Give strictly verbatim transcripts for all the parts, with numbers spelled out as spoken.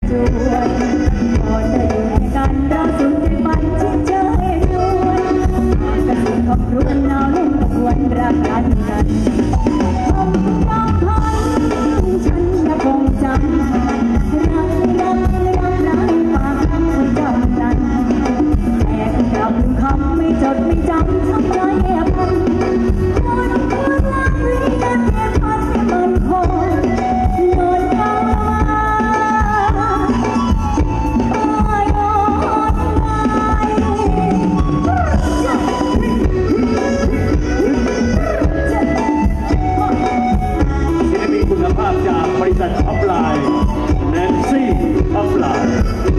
จวนพอได้อยู่กันเราสุดใจฝันชิดเชยรวนกระสุนขบรุนหนาวเล่นกวนรักกันกันคงต้องพันฉันจะคงจำรักรักรักรักฝากคำจำนั้นแต่จำคำไม่จดไม่จำทำไรพันคนคนรักเรียกแค่พันมันคงโดนเอาจากบริษัทท็อปไลน์แนนซี่ท็อปไลน์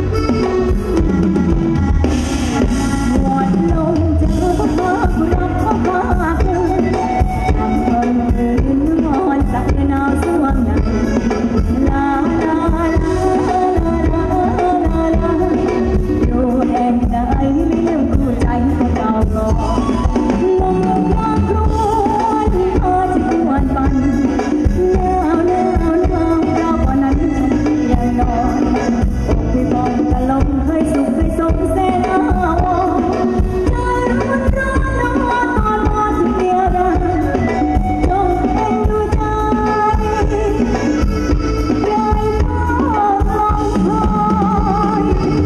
หมดลมเจอพ่อพ่อรับพ่อพ่อทำคนอื่นนอนสักหนาวสวงในลาลาลาลาลาลาอยู่แห่งใดไม่ลืมคู่ใจของเราหรอกลมยามครวนพอจะควนปันพี่มองตะลงเคยสุขเคยสมเสนาใจร้อนร้อนน้ำมันตอนนอนที่เดียวได้จงเอ็นดูใจใจพ่อลองคอย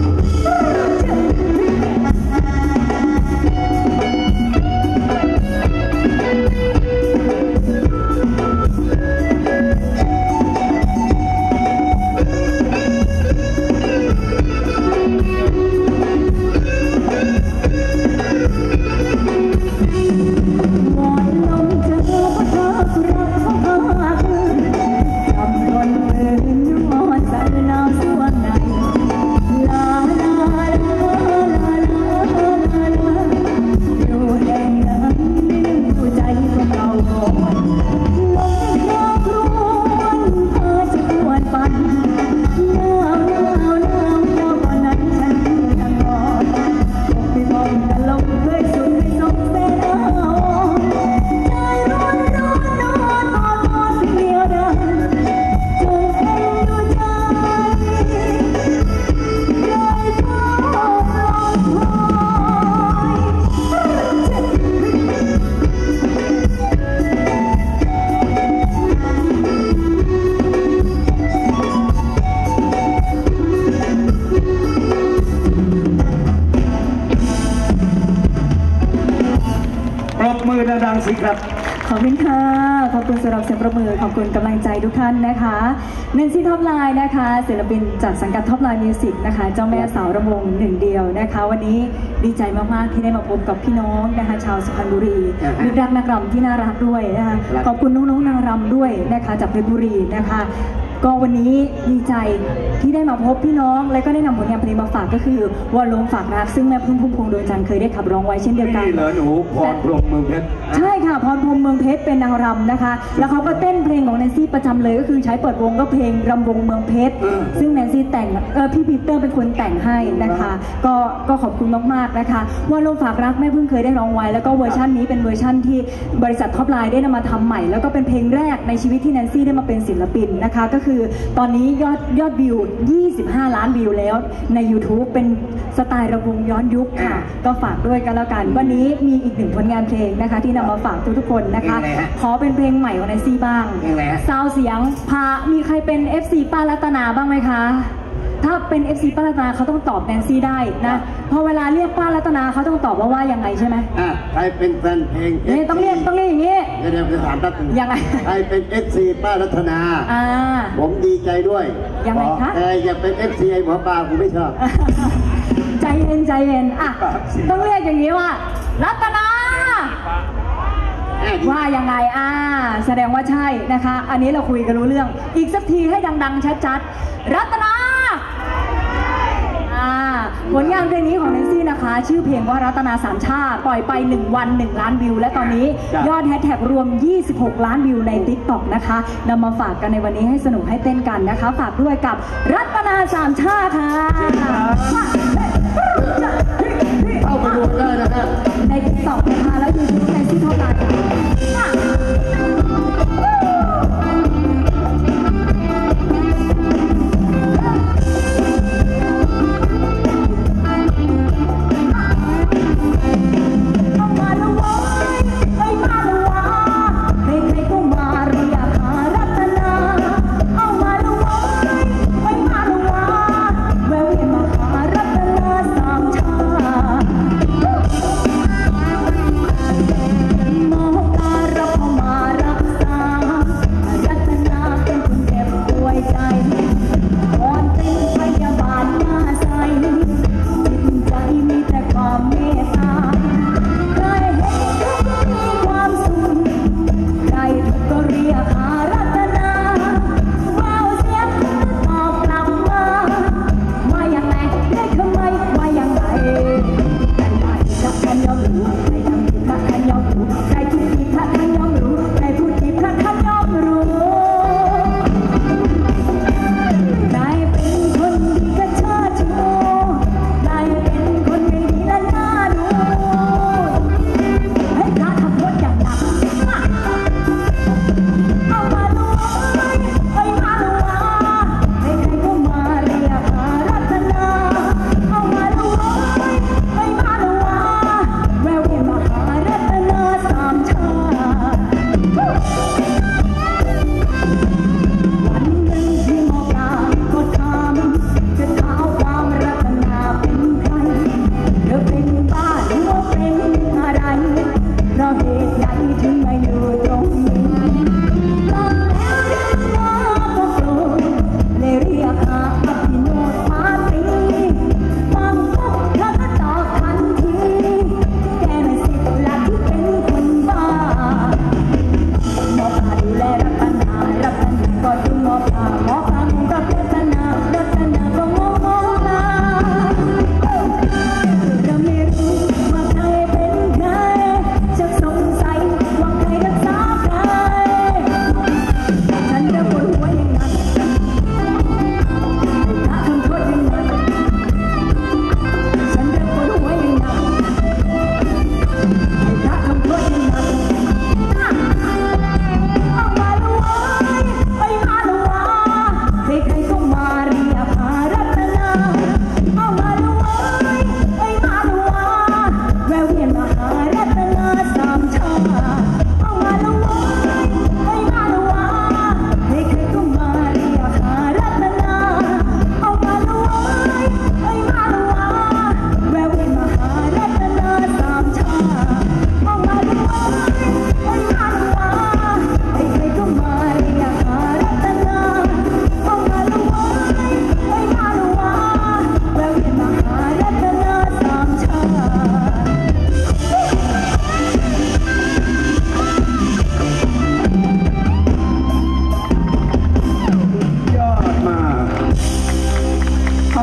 ดังๆสิครับขอบคุณค่ะขอบคุณสำหรับเสียงประมือขอบคุณกำลังใจทุกท่านนะคะเนนซี่ท็อปไลน์นะคะศิลปินจากสังกัดท็อปไลน์มิวสิกนะคะเจ้าแม่สาวรำวงหนึ่งเดียวนะคะวันนี้ดีใจมากๆที่ได้มาพบกับพี่น้องนะคะชาวสุพรรณบุรีมิตรรักนักรำที่น่ารักด้วยนะคะขอบคุณน้องๆนางรำด้วยนะคะจากเพชรบุรีนะคะก็วันนี้ดีใจที่ได้มาพบพี่น้องและก็ได้นำผลงานเพลงมาฝากก็คือวอลลุ่มฝากรักซึ่งแม่พึ่งพุ่มพวงดวงจันทร์เคยได้ขับร้องไว้เช่นเดียวกันนี่เหรอหนูพรพรหมเมืองเพชรใช่ค่ะพรพรหมเมืองเพชรเป็นนางรำนะคะแล้วเขาก็เต้นเพลงของแนนซี่ประจำเลยก็คือใช้เปิดวงก็เพลงรำวงเมืองเพชรซึ่งแนนซี่แต่งเออพี่ปีเตอร์เป็นคนแต่งให้นะคะก็ก็ขอบคุณมากๆนะคะวอลลุ่มฝากรักแม่พึ่งเคยได้ร้องไว้แล้วก็เวอร์ชันนี้เป็นเวอร์ชันที่บริษัทท็อปไลน์ได้นำมาทำใหม่แล้วก็เป็นเพลงแรกในชีวิตที่แนนซี่ได้มาเป็นศิลปินนะคะก็คือตอนนี้ยอดยอดวิวยี่สิบห้าล้านวิวแล้วใน ยูทูบ เป็นสไตล์ระวงย้อนยุคค่ะก็ฝากด้วยกันแล้วกันวันนี้มีอีกหนึ่งผลงานเพลงนะคะที่นำมาฝากทุกๆคนนะคะขอเป็นเพลงใหม่ของแนนซี่บ้างซาวเสียงพามีใครเป็น เอฟ ซี ป้ารัตนาบ้างไหมคะถ้าเป็น เอฟ ซี ป้ารัตนาเขาต้องตอบแนนซี่ได้นะพอเวลาเรียกป้ารัตนาเขาต้องตอบว่าว่ายังไงใช่ไหมอ่ะใครเป็นแฟนเพลงนี่ต้องเรียกต้องเรียกอย่างนี้เดี๋ยวจะถามรัตนายังไงใครเป็น เอฟ ซี ป้ารัตนาอ่าผมดีใจด้วยยังไงคะแต่อย่าเป็น เอฟ ซี ไอ้หมอปลาผมไม่ชอบใจเย็นใจเย็นอ่ะต้องเรียกอย่างนี้ว่ารัตนาว่ายังไงอ่าแสดงว่าใช่นะคะอันนี้เราคุยกันรู้เรื่องอีกสักทีให้ดังๆชัดๆรัตนาผลงานเพลงนี้ของแนนซี่นะคะชื่อเพลงว่ารัตนาสามชาติปล่อยไปหนึ่งวันหนึ่งล้านวิวและตอนนี้ยอดแฮชแท็กรวมยี่สิบหกล้านวิวใน ติ๊กต็อก นะคะนำมาฝากกันในวันนี้ให้สนุกให้เต้นกันนะคะฝากด้วยกับรัตนาสามชาติค่ะเข้าไปดูได้นะครับใน ติ๊กต็อก นะคะแล้วยูทูบแนนซี่เท่ากันเ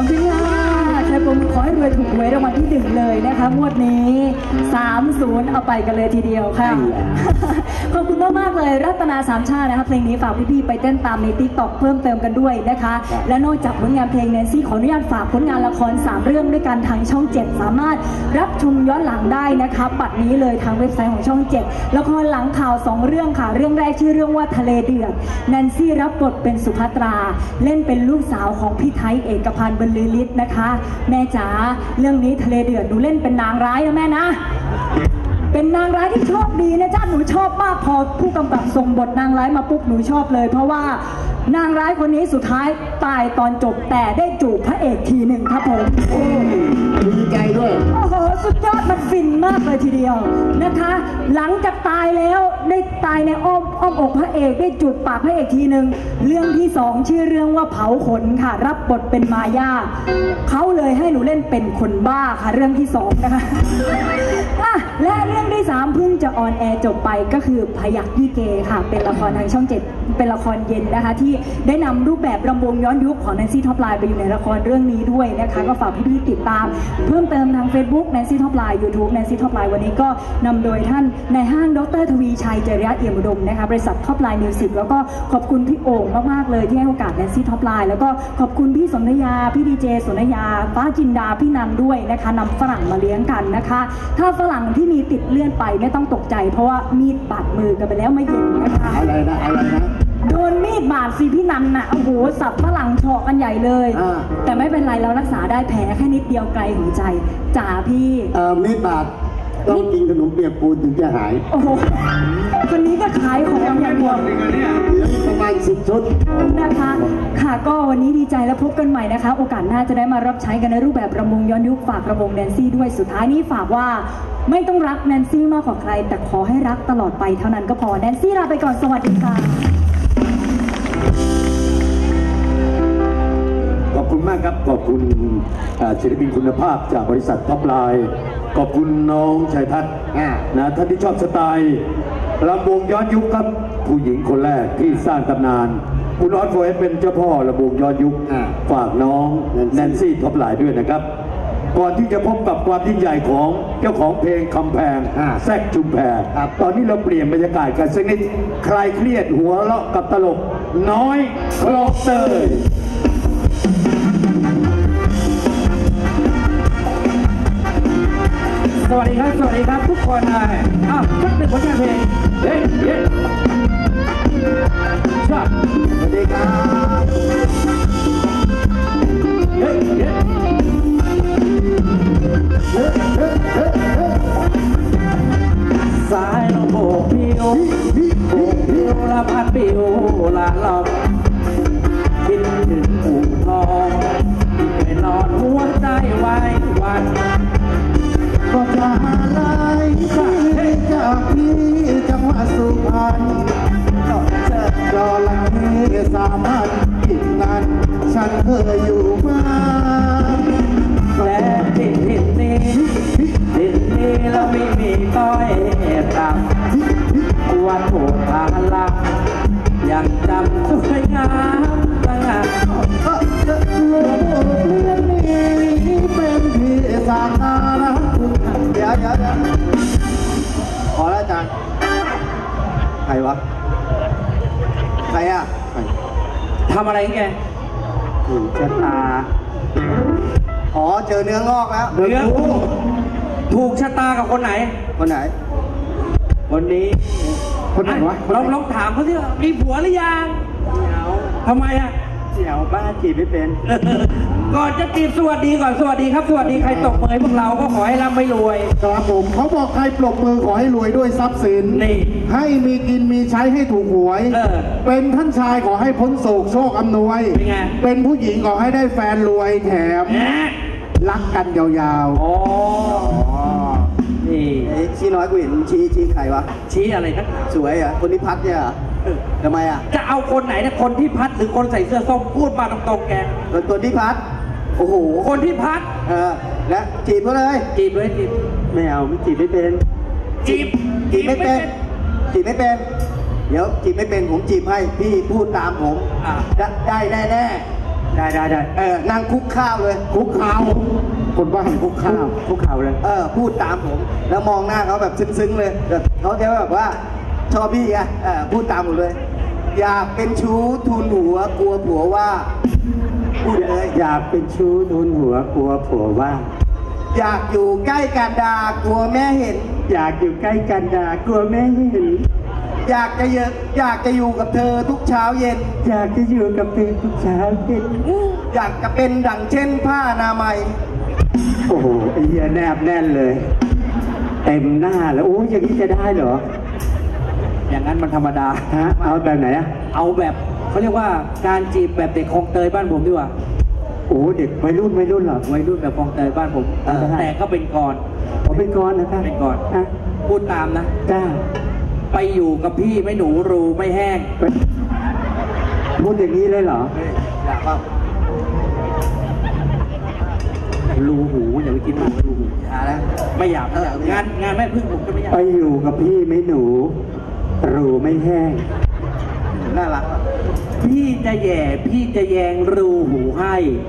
อบคุณค่ะชัยภูมิขอให้รวยถูกหวยรางวัลที่หนึ่งเลยนะคะงวดนี้สามศูนย์เอาไปกันเลยทีเดียวค่ะขอบคุณมากมากเลยรัตนาสามชาตินะคะเพลงนี้ฝากพี่ๆไปเต้นตามในติ๊กต็อกเพิ่มเติมกันด้วยนะคะและนอกจากผลงานเพลงแนนซี่ขออนุญาตฝากผลงานละครสามเรื่องด้วยกันทางช่องเจ็ดสามารถรับชมย้อนหลังได้นะคะบัดนี้เลยทางเว็บไซต์ของช่องเจ็ดละครหลังข่าวสองเรื่องค่ะเรื่องแรกชื่อเรื่องว่าทะเลเดือดแนนซี่รับบทเป็นสุภัตราเล่นเป็นลูกสาวของพี่ไทยเอกพันธ์บรรลือฤทธิ์นะคะแม่จ๋าเรื่องนี้ทะเลเดือดหนูเล่นเป็นนางร้ายนะแม่นะเป็นนางร้ายที่โชคดีนะจ๊ะหนูชอบมากพอผู้กำกับส่งบทนางร้ายมาปุ๊บหนูชอบเลยเพราะว่านางร้ายคนนี้สุดท้ายตายตอนจบแต่ได้จูบพระเอกทีหนึ่งครับผมดีใจด้วยโอ้โหสุดยอดมันฟินมากเลยทีเดียวนะคะหลังจากตายแล้วได้ตายในอ้อมอ้อมอกพระเอกได้จูบปากพระเอกทีหนึ่งเรื่องที่สองชื่อเรื่องว่าเผาขนค่ะรับบทเป็นมายาเขาเลยให้หนูเล่นเป็นคนบ้าค่ะเรื่องที่สองนะคะอ่ะและเรื่องที่สามเพิ่งจะออนแอร์จบไปก็คือพยัคฆ์ยี่เกค่ะเป็นละครทางช่องเจ็ดเป็นละครเย็นนะคะที่ได้นำรูปแบบรำวงย้อนยุคของแนนซี่ท็อปไลน์ไปอยู่ในละครเรื่องนี้ด้วยนะคะก็ฝากพี่ๆติดตามเพิ่มเติมทาง Facebook แนนซี่ท็อปไลน์ YouTube แนนซี่ท็อปไลน์วันนี้ก็นำโดยท่านในห้างดรทวีชัยเจริญเอี่ยมอุดมนะคะบริษัทท็อปไลน์มิวสิกแล้วก็ขอบคุณพี่โอ่งมากๆเลยที่ให้โอกาสแนนซี่ท็อปไลน์แล้วก็ขอบคุณพี่สนธยาพี่ดีเจสนธยาฟ้าจินดาพี่นันด้วยนะคะนำฝรั่งมาเลี้ยงกันนะคะถ้าฝรั่งที่มีติดเลื่อนไปไม่ต้องตกใจเพราะว่ามีดบาดมือกันไปแล้วไม่เย็นนะคะอะไรนะอะไรนะโดนมีดบาดสิพี่นันน่ะโอ้โหสับฝรั่งเฉาะกันใหญ่เลยแต่ไม่เป็นไรเรารักษาได้แผลแค่นิดเดียวไกลหัวใจจ๋าพี่เอ่อมีดบาดต้องกินขนมเปียกปูนถึงจะหายโอ้โหคนนี้ก็ขายของอย่างเดียวเหลือประมาณสิบชุดนะคะค่ะก็วันนี้ดีใจแล้วพบกันใหม่นะคะโอกาสหน้าจะได้มารับใช้กันในรูปแบบรำวงย้อนยุคฝากรำวงแนนซี่ด้วยสุดท้ายนี้ฝากว่าไม่ต้องรักแนนซี่มากกว่าใครแต่ขอให้รักตลอดไปเท่านั้นก็พอแนนซี่ลาไปก่อนสวัสดีค่ะขอบคุณมากครับขอบคุณศิลปินคุณภาพจากบริษัทท็อปไลน์ขอบคุณน้องชัยทัศน์นะท่านที่ชอบสไตล์รำวงย้อนยุคครับผู้หญิงคนแรกที่สร้างตำนานคุณออสโฟเอสเป็นเจ้าพ่อรำวงย้อนยุคฝากน้องแนนซี่ท็อปไลน์ด้วยนะครับก่อนที่จะพบกับความยิ่งใหญ่ของเจ้าของเพลงคำแพงแซกชุมแพตอนนี้เราเปลี่ยนบรรยากาศกันสักนิดคลายเครียดหัวเราะกับตลกน้อยคลองเตยสวัสดีครับสวัสดีครับทุกคนเลยอ้าวสักหนึ่งผลงานเพลงเย้เย้สวัสดีครับเย้เย้สายลมโบกพิวโบกพิวละพัดปิวละลองคิดถึงอู่ทองที่เคยนอนหัวใจไว้วันก็จะหาไล่จากพี่จังหวัดสุพรรณก็จะรอหลังนี้สามพันอีกนานฉันเคยอยู่มาและทิศทิศนี้ทิศนี้เราไม่มีต้อยต่ำวันโผล่ผ่านลังยังจำสวยงามตั้งแต่เรื่องนี้เป็นพี่สาธารณะเดี๋ยวเดี๋ยวเดี๋ยวขอแล้วอาจารย์ใครวะใครอ่ะทำอะไรแกถูกชะตาอ๋อเจอเนื้องอกแล้วเนื้อถูกชะตากับคนไหนคนไหนคนนี้คนไหนวะลองลองถามเขาสิมีผัวหรือยังทำไมอ่ะเสี่ยวบ้าจีบไม่เป็นก่อนจะจีบสวัสดีก่อนสวัสดีครับสวัสดีใครตกเมยพวกเราก็ขอให้ร่ำให้รวยครับผมเขาบอกใครปรบมือขอให้รวยด้วยทรัพย์สินนี่ให้มีกินมีใช้ให้ถูกหวยเออเป็นท่านชายขอให้พ้นโศกโชคอำนวยเป็นไงเป็นผู้หญิงขอให้ได้แฟนรวยแถมรักกันยาวๆอ๋อนี่ชี้น้อยกูเห็นชี้ชี้ใครวะชี้อะไรนักสวยอ่ะคนที่พัดเนี่ยทำไมอ่ะจะเอาคนไหนนะคนที่พัดหรือคนใส่เสื้อส้มพูดมาตรงๆแกคนตัวที่พัดโอ้โหคนที่พัดเออและจีบเขาเลยจีบเลยจีบไม่เอาไม่จีบไม่เป็นจีบจีบไม่เป็นจีบไม่เป็นเดี๋ยวจีบไม่เป็นผมจีบให้พี่พูดตามผมได้แน่แน่ได้ได้ได้เออนั่งคุกข้าวเลยคุกข้าวคนบ้านคุกข้าวคุกเข่าเลยเออพูดตามผม แล้วมองหน้าเขาแบบซึ้งๆเลยแบบเขาจะแบบว่าชอบพี่ไงเออพูดตามผมเลย อยากเป็นชู้ทูลหัวกลัวผัวว่าพูดเลยอยากเป็นชู้ทุนหัวกลัวผัวว่าอยากอยู่ใกล้กันดากลัวแม่เห็นอยากอยู่ใกล้กันดากลัวแม่เห็นอยากจะเยอะอยากจะอยู่กับเธอทุกเช้าเย็นอยากจะอยู่กับเธอทุกเช้าเย็นอยากจะเป็นดั่งเช่นผ้าอนามัยโอ้โหไอ้เหี้ยแนบแน่นเลย เต็มหน้าแล้วโอ้ยอย่างนี้จะได้เหรออย่างนั้นมันธรรมดาฮะเอาแบบไหนอะเอาแบบเขาเรียกว่าการจีบแบบเด็กคลองเตยบ้านผมดีกว่าโอ้เด็กวัยรุ่นวัยรุ่นเหรอวัยรุ่นแบบคลองเตยบ้านผมเออแต่ก็เป็นกรผมเป็นก้อนนะครับเป็นกรฮะพูดตามนะจ้าไปอยู่กับพี่ไม่หนูรูไม่แห้งไปพูดอย่างนี้เลยเหรออยากเปล่ารูหูอย่าไปคิดมากรูหูอย่านะไม่อยากเอองานงานแม่พึ่งผมก็ไม่อยากไปอยู่กับพี่ไม่หนู รูไม่แห้งน่ารักอะพี่จะแย่พี่จะแยงรูหูให้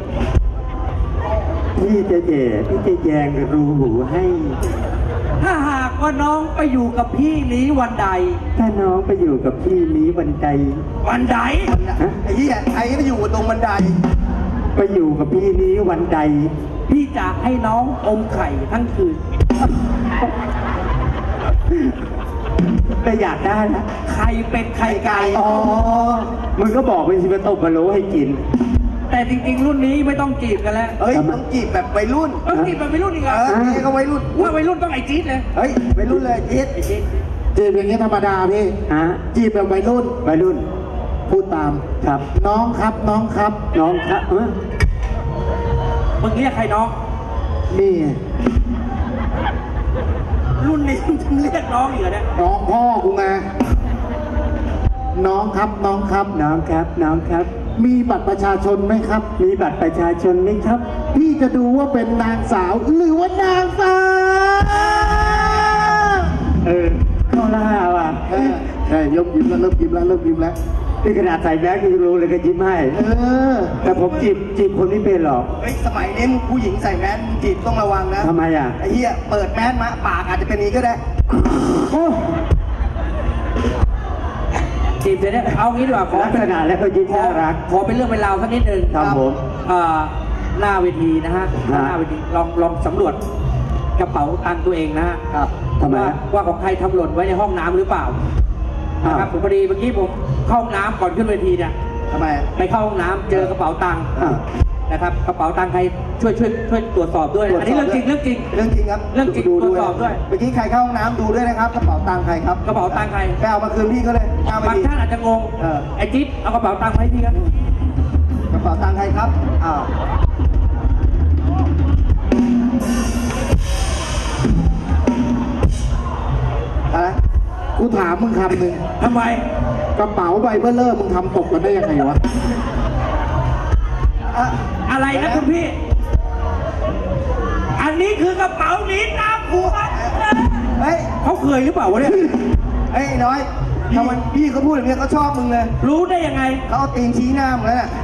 พี่จะแย่พี่จะแยงรูหูให้ถ้าหากว่าน้องไปอยู่กับพี่นี้วันใดถ้าน้องไปอยู่กับพี่นี้วันใดวันใดฮะไอ้เหี้ยใครก็ไปอยู่ตรงบันไดไปอยู่กับพี่นี้วันใดพี่จะให้น้องอมไข่ทั้งคืนแต่อยากได้นะไข่เป็ดไข่ไก่อ๋อมึงก็บอกไปสิมาตบมาโลให้กินแต่จริงๆ รุ่นนี้ไม่ต้องจีบกันแล้วเฮ้ยต้องจีบแบบวัยรุ่นต้องจีบแบบวัยรุ่นอีกเหรเอออนี่ก็วัยรุ่นว่าวัยรุ่นต้องไอจี๊ดเลยเฮ้ยวัยรุ่นเลยจี๊ดไอจี๊ดจีบอย่างนี้ธรรมดาพี่ ฮะ จีบแบบวัยรุ่น วัยรุ่น พูดตาม ครับ น้องครับ น้องครับ น้องครับเออมึงเรียกใครน้องนี่รุ่นนี้มึงจะเรียกน้องอีกเหรอเนี่ยน้องพ่อกูไง น้องครับ น้องครับ น้องครับ น้องครับ มีบัตรประชาชนไหมครับ มีบัตรประชาชนไหมครับ พี่จะดูว่าเป็นนางสาว หรือว่านางฟ้า เออเข้าล่าว่ะใช่ยกยิ้มแล้วเริ่มยิ้มแล้วเริ่มยิ้มแล้วนี่ขนาดใส่แบงค์ยังรู้เลยก็ยิ้มให้ เออ แต่ผมจีบจีบคนไม่เป็นหรอกเฮ้ยสมัยนี้ผู้หญิงใส่แมสจีบต้องระวังนะทำไมอ่ะไอ้เหี้ยเปิดแมสมาปากอาจจะเป็นนี้ก็ได้โอ้จีบเสร็จแล้วเอางี้ดีกว่าขอลักษณะแล้วก็ยิ้มขอน่ารักขอเป็นเรื่องเป็นราวสักนิดหนึ่งครับผมเอ่อหน้าเวทีนะฮะหฮะน้าเวทีลองลองสำรวจกระเป๋าตังค์ตัวเองนะฮะครับทำไมว่าฮะว่าของใครทำหล่นไว้ในห้องน้ำหรือเปล่าอ้าวนะครับผมพอดีเมื่อกี้ผมเข้าห้องน้ำก่อนขึ้นเวทีเนี่ยทำไมไปเข้าห้องน้ำเจอกระเป๋าตังค์อ่ะนะครับกระเป๋าตังค์ใครช่วยช่วยช่วยตรวจสอบด้วยตรวจสอบอันนี้เรื่องจริงด้วยเรื่องจริงเรื่องจริงครับเรื่องจริงดูตรวจสอบด้วยเมื่อกี้ใครเข้าห้องน้ำดูด้วยนะครับกระเป๋าตังค์ใครครับกระเป๋าตังค์ใครไปเอามาคืนพี่เขาเลยเอาไปบางดีท่านอาจจะงงเออไอ้จิ๊บเอากระเป๋าตังค์มาให้พี่ครับกระเป๋าตังค์ใครครับอ้าวอะไรกูถามมึงคำหนึ่งทำไมกระเป๋าใบเบอร์เลอร์มึงทำตกกันได้ยังไงวะอ่ะอะไรนะคุณพี่ อันนี้คือกระเป๋าหนีตามผัวเฮ้ยเขาเคยหรือเปล่าวะเนี่ยเฮ้ยไอ้น้อยทำไมพี่เขาพูดแบบนี้เขาชอบมึงเลยรู้ได้ยังไงเขาเอาตีนชี้หน้ามึงแล้วน่ะ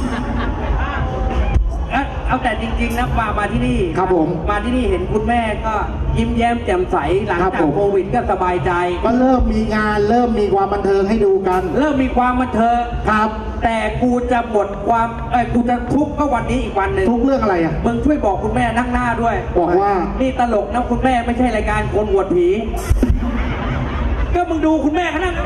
เอ้ยเอาแต่จริงๆนะมามาที่นี่ครับผมมาที่นี่เห็นคุณแม่ก็ยิ้มแย้มแจ่มใสหลังครับจากผมโควิดก็สบายใจก็เริ่มมีงานเริ่มมีความบันเทิงให้ดูกันเริ่มมีความบันเทิงครับแต่กูจะหมดความเอ้ยกูจะทุกข์ก็วันนี้อีกวันหนึ่งทุกเรื่องอะไรอ่ะมึงช่วยบอกคุณแม่นั่งหน้าด้วยบอกว่านี่ตลกนะคุณแม่ไม่ใช่รายการคนอวดผี ก็มึงดูคุณแม่เขานั่ง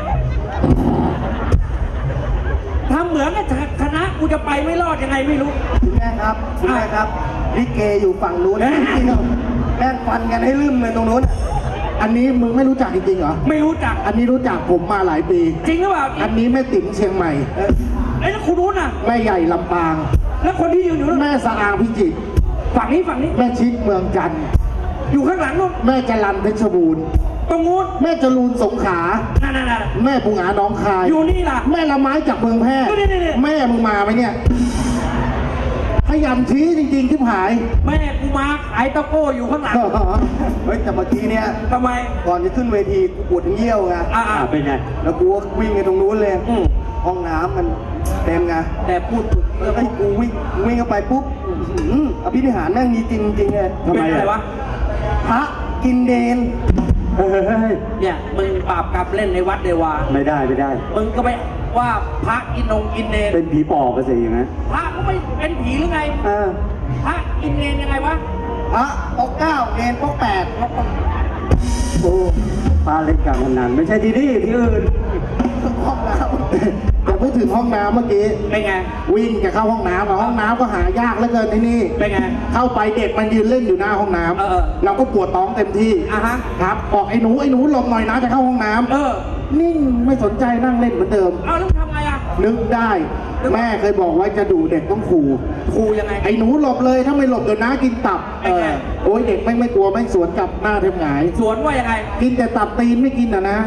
ทำเหมือนกับคณะกูจะไปไม่รอดยังไงไม่รู้คุณแม่ครับคุณแม่ครับลิเกอยู่ฝั่งนู้นเอ๊ะแม่งฟันกันให้ลืมเลยตรงนู้นอันนี้มึงไม่รู้จักจริงๆเหรอไม่รู้จักอันนี้รู้จักผมมาหลายปีจริงหรือเปล่าอันนี้แม่ติ๋มเชียงใหม่เออไอ้ยแล้วคุณรู้น่ะแม่ใหญ่ลำปางแล้วคนที่ยืนอยู่นู่นแม่สะอางพิจิตรฝั่งนี้ฝั่งนี้แม่ชิดเมืองจันทร์อยู่ข้างหลังนู่นแม่จรันเพชรบูรณ์ตรงนู้นแม่จรูนสงขลานั่นนั่นนั่นแม่ปูหงาน้องคายอยู่นี่ล่ะแม่ละไม้จากเมืองแพร่นี่นี่นี่แม่มึงมาไหมเนี่ยขยันชี้จริงๆที่ผายแม่กูมาขายตะโก้อยู่ข้างหลังเฮ้ยแต่เมื่อกี้เนี่ยทำไมก่อนจะขึ้นเวทีกูปวดเยี่ยวไงอ่าเป็นไงแล้วกูก็วิ่งไปตรงนู้นเลยอืมห้องน้ำมันเต็มไงแต่พูดถึงแล้วไอ้กูวิ่งวิ่งเข้าไปปุ๊บอื้อหืออภินิหารแม่งมีจริงจริงเลยทำไมเป็นอะไรอะวะพระกินเดนเฮ้ยเนี่ยมึงปราบกลับเล่นในวัดเดวาไม่ได้ไม่ได้มึงก็ไปว่าพระกินนงกินเนรเป็นผีปอบกันสิอย่างนั้นพระก็ไม่เป็นผีหรือไงเออพระกินเนรยังไงวะพระปกเก้าเนนปกแปดโอ้ปลาเล่นการพนันไม่ใช่ที่นี่ที่อื่นห้องน้ำแต่พูดถึงห้องน้ำเมื่อกี้เป็นไงวิ่งจะเข้าห้องน้ำอะห้องน้ำก็หายากเหลือเกินที่นี่เป็นไงเข้าไปเด็กมันยืนเล่นอยู่หน้าห้องน้ำเออเราก็ปวดท้องเต็มที่อ่ะฮะครับบอกไอ้หนูไอ้หนูหลบหน่อยนะจะเข้าห้องน้ำเออนิ่งไม่สนใจนั่งเล่นเหมือนเดิมเอาแล้วทำไงอ่ะนึกได้ แม่เคยบอกไว้จะดูเด็กต้องขู่ครูยังไงไอ้หนูหลบเลยถ้าไม่หลบเดี๋ยวน้ากินตับเป็นไงโอ้ยเด็กไม่งไม่กลัวแม่งสวนกลับหน้าเทมหงายสวนว่ายังไงกินแต่ตับตีนไม่กินอ่ะนะ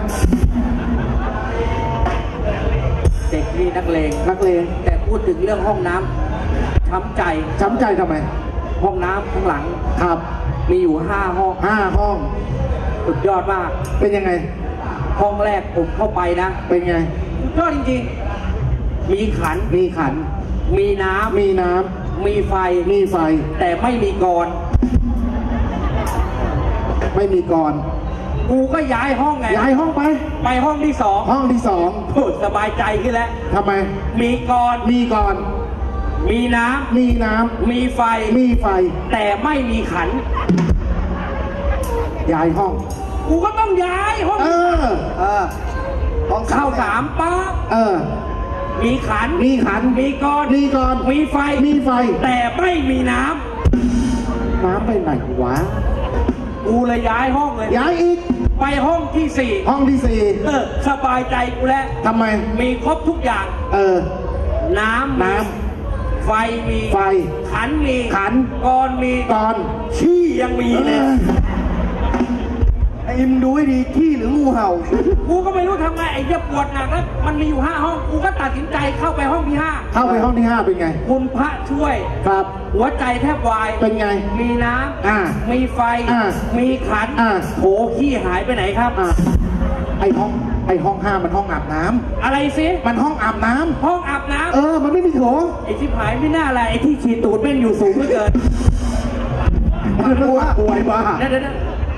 เด็กนี่นักเลงนักเลงแต่พูดถึงเรื่องห้องน้ำช้ำใจช้ำใจทำไมห้องน้ำข้างหลังครับมีอยู่ห้าห้องห้าห้องสุดยอดมากเป็นยังไงห้องแรกผมเข้าไปนะเป็นไงสุดยอดจริงๆ มีขันมีขันมีน้ำมีน้ำมีไฟมีไฟแต่ไม่มีกรไม่มีกรกูก็ย้ายห้องไงย้ายห้องไปไปห้องที่สองห้องที่สองโอ้สบายใจขึ้นแล้วทำไมมีกรมีกรมีน้มีน้ำ มีไฟำ มีไฟแต่ไม่มีขันย้ายห้องกูก็ต้องย้ายห้องเออเออห้องเข้าสามปั๊บเออมีขันมีขันมีกรมีกรมีไฟมีไฟแต่ไม่มีน้น้ำไปไหนวะำ กูเลยย้ายห้องเลยย้ายอีกไปห้องที่สี่ห้องที่สี่เออสบายใจกูแล้วทำไมมีครบทุกอย่างเออน้ำน้ไฟมีไฟขันมีขันกรมีกรขี้ยังมีเอเลยอไอ้อิมดูให้ดีขี้หรืองูเห่ากูก็ไม่รู้ทำไงไอ้เหี้ยปวดหนักแล้วมันมีอยู่ห้าห้อง กูก็ตัดสินใจเข้าไปห้องที่ห้าเข้าไปห้องที่ห้าเป็นไงคุณพระช่วยครับหัวใจแทบวายเป็นไงมีน้อ่าำ มีไฟอ่ามีขันอ่าโถขี้หายไปไหนครับอ่ะไอห้อง ไอห้องห้ามันห้องอาบน้ำอะไรสิมันห้องอาบน้ำห้องอาบน้เออ มันไม่มีโถำ ไอ้ชิบหายไม่น่าอะไรไอ้ที่ฉีดตูดแม่งอยู่สูงเหลือเกินมันป่วยป่วยบ้าเดี๋ยวเดี๋ยวเดี๋ยว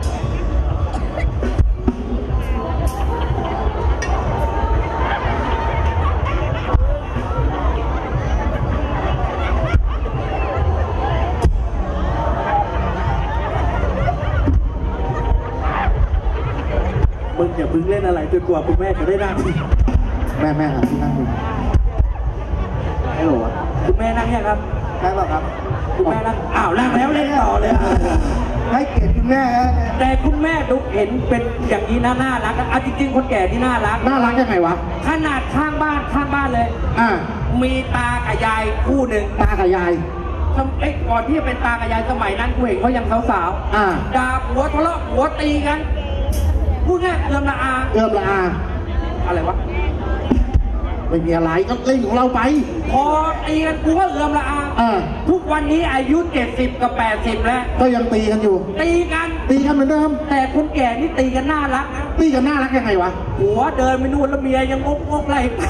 มึงอย่าเพิ่งเล่นอะไรจนกว่าคุณแม่จะได้นั่งแม่แม่หาที่นั่งดูไม่หรอวะคุณแม่นั่งยังครับใช่ป่ะครับคุณแม่นั่ง อ้าวนั่งแล้วเล่นต่อเลยให้เกียรติคุณแม่ฮะแต่คุณแม่ดูเห็นเป็นอย่างนี้น่าน่ารักนะเอาจริงๆ คนแก่ที่น่ารักน่ารักยังไงวะขนาดข้างบ้านข้างบ้านเลยอ่ามีตากับยายคู่หนึ่งตากับยายสมเอ้ยก่อนที่จะเป็นตากับยายสมัยนั้นกูเห็นเขายังสาวอ่าๆด่าผัวทะเลาะผัวตีกันพูดง่ายเอื้อมละอาเอื้อมละอาอะไรวะไม่มีอะไรก็เล่นของเราไปพอตีกันกูก็เอื้อมละอาอ่าทุกวันนี้อายุเจ็ดสิบกับแปดสิบแล้วก็ยังตีกันอยู่ตีกันตีกันเหมือนเดิมแต่คนแก่นี่ตีกันน่ารักนะตีกันน่ารักยังไงวะหัวเดินไปนู่นแล้วเมียยังงกงกไล่ไป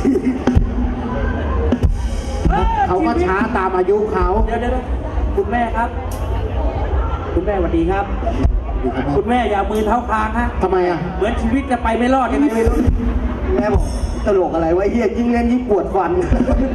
ออเขาก็ชีวิตช้าตามอายุเขาเดี๋ยวเดี๋ยวคุณแม่ครับ คุณแม่สวัสดีครับ คุณแม่อย่ามือเท้าคางฮะทำไมอ่ะเหมือนชีวิตจะไปไม่รอดยังไงไม่รู้แม่บอกตลกอะไรวะเฮียยิ่งเล่นยิ่งปวดฟัน